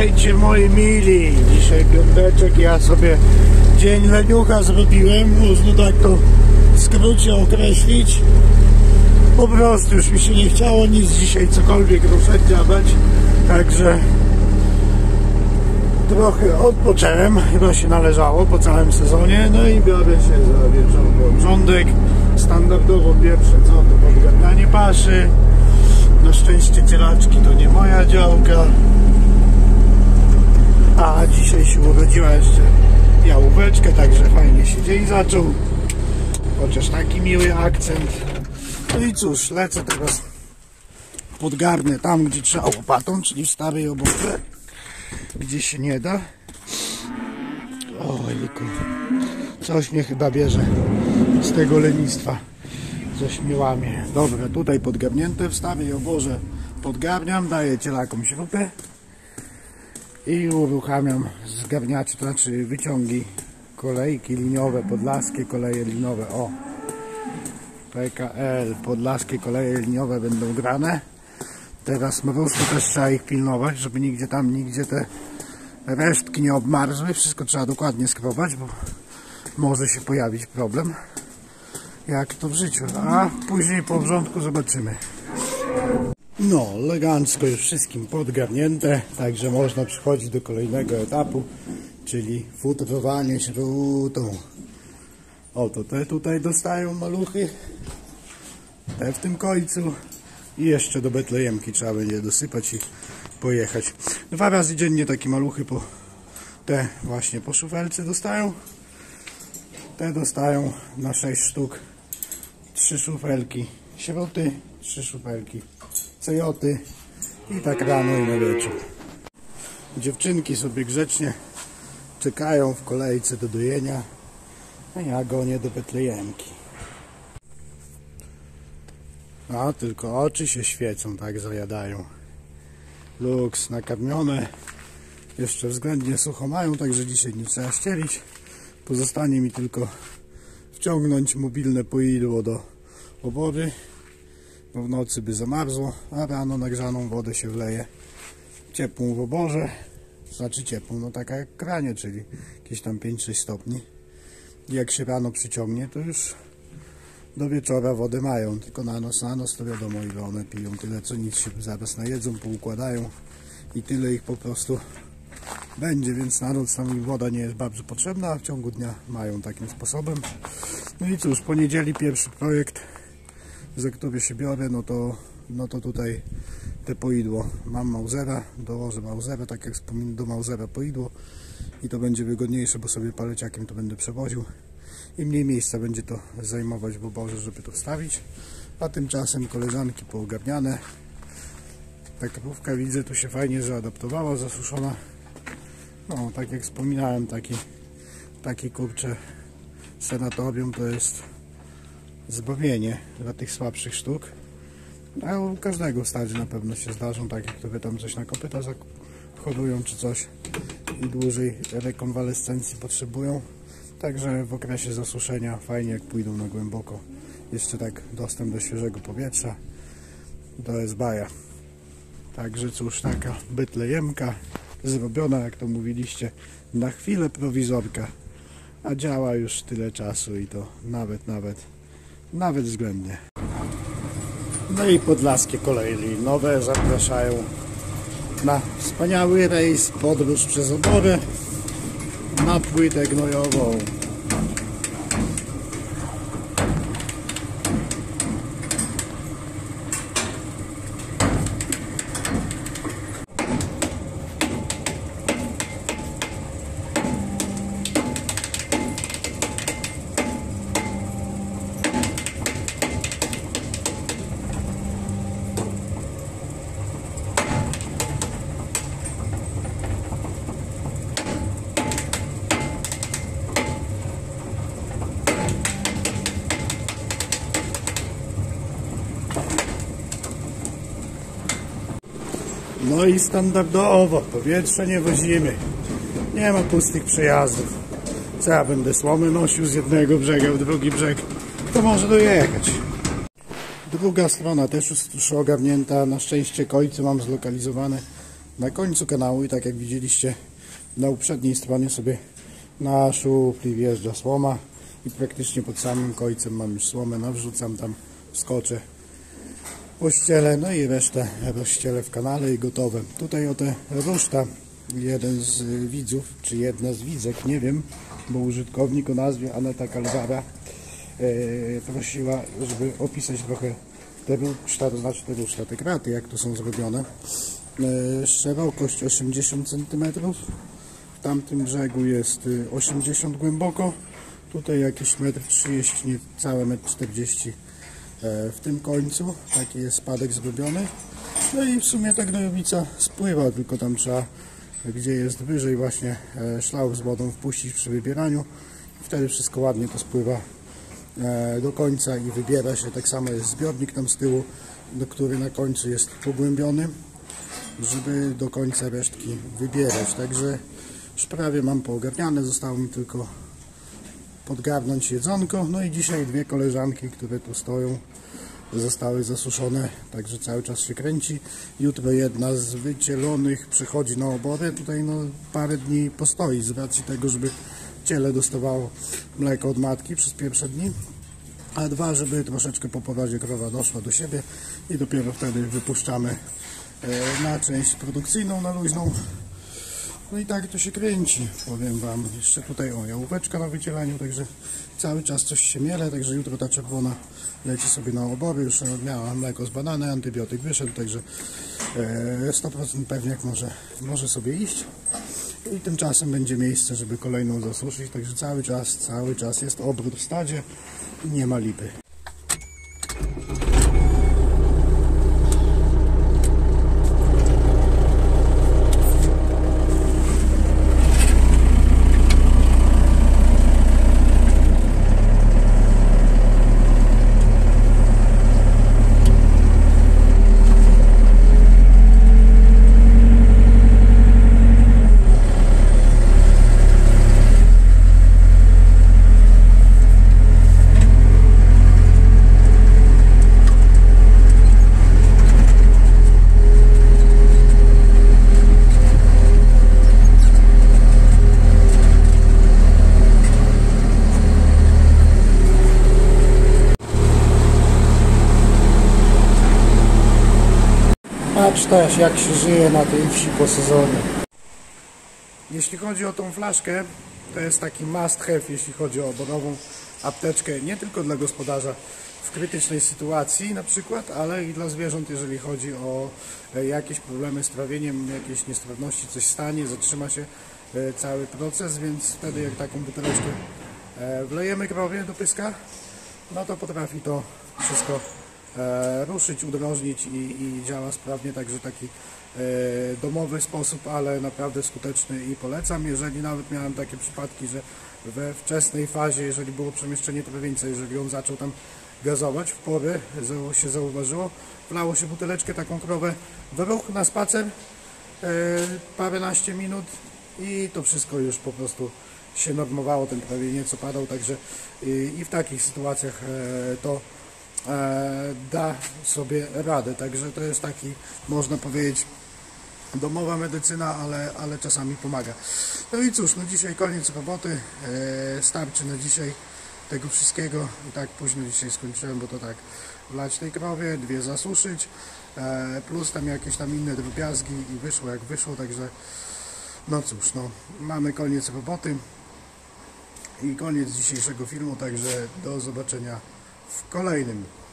Witajcie moi mili, dzisiaj piąteczek, ja sobie dzień leniucha zrobiłem, można tak to w skrócie określić. Po prostu już mi się nie chciało nic dzisiaj cokolwiek ruszać, działać, także trochę odpocząłem, chyba się należało po całym sezonie, no i biorę się za wieczorny obrządek, standardowo pierwsze co to podgarnianie paszy. Na szczęście cielaczki to nie moja działka, a dzisiaj się urodziła jeszcze jałóweczka, także fajnie się dzień zaczął, chociaż taki miły akcent. No i cóż, lecę teraz, podgarnę tam gdzie trzeba łopatą, czyli w starej obokle, gdzie się nie da. Ojku, coś mnie chyba bierze z tego lenistwa, coś mnie łamie. Dobra, tutaj podgarnięte w starej oborze podgarniam, daję cielakom śrubę i uruchamiam zgarniacze, to znaczy wyciągi, kolejki liniowe, podlaskie koleje liniowe, o PKL, podlaskie koleje liniowe będą grane. Teraz mróz, to też trzeba ich pilnować, żeby nigdzie te resztki nie obmarzły, wszystko trzeba dokładnie skrobać, bo może się pojawić problem, jak to w życiu, a później po wrzątku zobaczymy. No, elegancko już wszystkim podgarnięte, także można przechodzić do kolejnego etapu, czyli futrowanie śrutą. Oto te tutaj dostają maluchy, te w tym końcu i jeszcze do betlejemki trzeba będzie dosypać i pojechać. 2 razy dziennie takie maluchy te właśnie po szufelce dostają. Te dostają na 6 sztuk 3 szufelki śruty, 3 szufelki cejoty i tak rano i na wieczór. Dziewczynki sobie grzecznie czekają w kolejce do dojenia, a ja gonię do betlejemki. A tylko oczy się świecą, tak zajadają. Luks, nakarmione, jeszcze względnie sucho mają, także dzisiaj nie trzeba ścielić. Pozostanie mi tylko wciągnąć mobilne poidło do obory, bo w nocy by zamarzło, a rano nagrzaną wodę się wleje ciepłą w oborze, znaczy ciepłą, no taka jak w kranie, czyli jakieś tam 5-6 stopni. I jak się rano przyciągnie, to już do wieczora wodę mają, tylko na noc to wiadomo ile one piją, tyle co nic się zaraz najedzą, poukładają i tyle ich po prostu będzie, więc na noc tam im woda nie jest bardzo potrzebna, a w ciągu dnia mają takim sposobem. No i cóż, po niedzieli pierwszy projekt, za który się biorę, no to tutaj te poidło. Mam Mausera, dołożę Mausera, tak jak wspominam, do Mausera poidło i to będzie wygodniejsze, bo sobie paleciakiem to będę przewoził i mniej miejsca będzie to zajmować w oborze, żeby to wstawić. A tymczasem koleżanki poogarniane. Ta krówka, widzę, tu się fajnie zaadaptowała, zasuszona. No, tak jak wspominałem, taki kurczę sanatorium to jest zbawienie dla tych słabszych sztuk. A u każdego w stadzie na pewno się zdarzą takie, które tam coś na kopyta chorują czy coś i dłużej rekonwalescencji potrzebują. Także w okresie zasuszenia fajnie jak pójdą na głęboko. Jeszcze tak dostęp do świeżego powietrza to jest baja. Także cóż, taka betlejemka zrobiona, jak to mówiliście, na chwilę prowizorka, a działa już tyle czasu i to nawet względnie. No i podlaskie koleje linowe zapraszają na wspaniały rejs, podróż przez oborę na płytę gnojową. No i standardowo, powietrze nie wozimy, nie ma pustych przejazdów. Co ja będę słomy nosił z jednego brzega w drugi brzeg, to może dojechać. Druga strona też już ogarnięta, na szczęście końce mam zlokalizowane na końcu kanału i tak jak widzieliście na uprzedniej stronie sobie na szufli wjeżdża słoma i praktycznie pod samym końcem mam już słomę, nawrzucam tam, wskoczę, pościelę, no i resztę rozścielę w kanale i gotowe. Tutaj o te ruszta jeden z widzów, czy jedna z widzek, nie wiem, bo użytkownik o nazwie Aneta Kalwara prosiła, żeby opisać trochę te ruszta, to znaczy te kraty, jak to są zrobione. Szerokość 80 cm, w tamtym brzegu jest 80 głęboko, tutaj jakieś 1,30 m, niecałe 1,40 m w tym końcu, taki jest spadek zrobiony. No i w sumie ta gnojowica spływa, tylko tam trzeba, gdzie jest wyżej właśnie szlauch z wodą wpuścić przy wybieraniu, wtedy wszystko ładnie to spływa do końca i wybiera się. Tak samo jest zbiornik tam z tyłu, który na końcu jest pogłębiony, żeby do końca resztki wybierać. Także już prawie mam poogarniane, zostało mi tylko podgarnąć jedzonko. No i dzisiaj dwie koleżanki, które tu stoją, zostały zasuszone, także cały czas się kręci. Jutro jedna z wycielonych przychodzi na obory, tutaj no parę dni postoi z racji tego, żeby ciele dostawało mleko od matki przez pierwsze dni, a dwa, żeby troszeczkę po porodzie krowa doszła do siebie i dopiero wtedy wypuszczamy na część produkcyjną, na luźną. No i tak to się kręci, powiem wam. Jeszcze tutaj jałóweczka na wycielaniu, także cały czas coś się miele, także jutro ta czerwona leci sobie na obory, już miała mleko zbadane, antybiotyk wyszedł, także 100% pewniak może sobie iść. I tymczasem będzie miejsce, żeby kolejną zasuszyć, także cały czas jest obrót w stadzie i nie ma lipy. Patrz też, jak się żyje na tej wsi po sezonie. Jeśli chodzi o tą flaszkę, to jest taki must have, jeśli chodzi o oborową apteczkę, nie tylko dla gospodarza w krytycznej sytuacji na przykład, ale i dla zwierząt, jeżeli chodzi o jakieś problemy z trawieniem, jakieś niestrawności, coś stanie, zatrzyma się cały proces, więc wtedy jak taką buteleczkę wlejemy krowie do pyska, no to potrafi to wszystko ruszyć, udrożnić i działa sprawnie, także taki domowy sposób, ale naprawdę skuteczny i polecam. Jeżeli nawet miałem takie przypadki, że we wczesnej fazie, jeżeli było przemieszczenie trawieńca, jeżeli on zaczął tam gazować w pory, się zauważyło, wlało się buteleczkę, taką krowę w ruch na spacer, paręnaście minut i to wszystko już po prostu się normowało, ten trawieniec opadał, także i w takich sytuacjach to da sobie radę, także to jest taki, można powiedzieć, domowa medycyna, ale czasami pomaga. No i cóż, no dzisiaj koniec roboty, starczy na dzisiaj tego wszystkiego i tak późno dzisiaj skończyłem, bo to tak wlać tej krowie, dwie zasuszyć, plus tam jakieś tam inne drobiazgi i wyszło jak wyszło, także no cóż, no mamy koniec roboty i koniec dzisiejszego filmu, także do zobaczenia w kolejnym.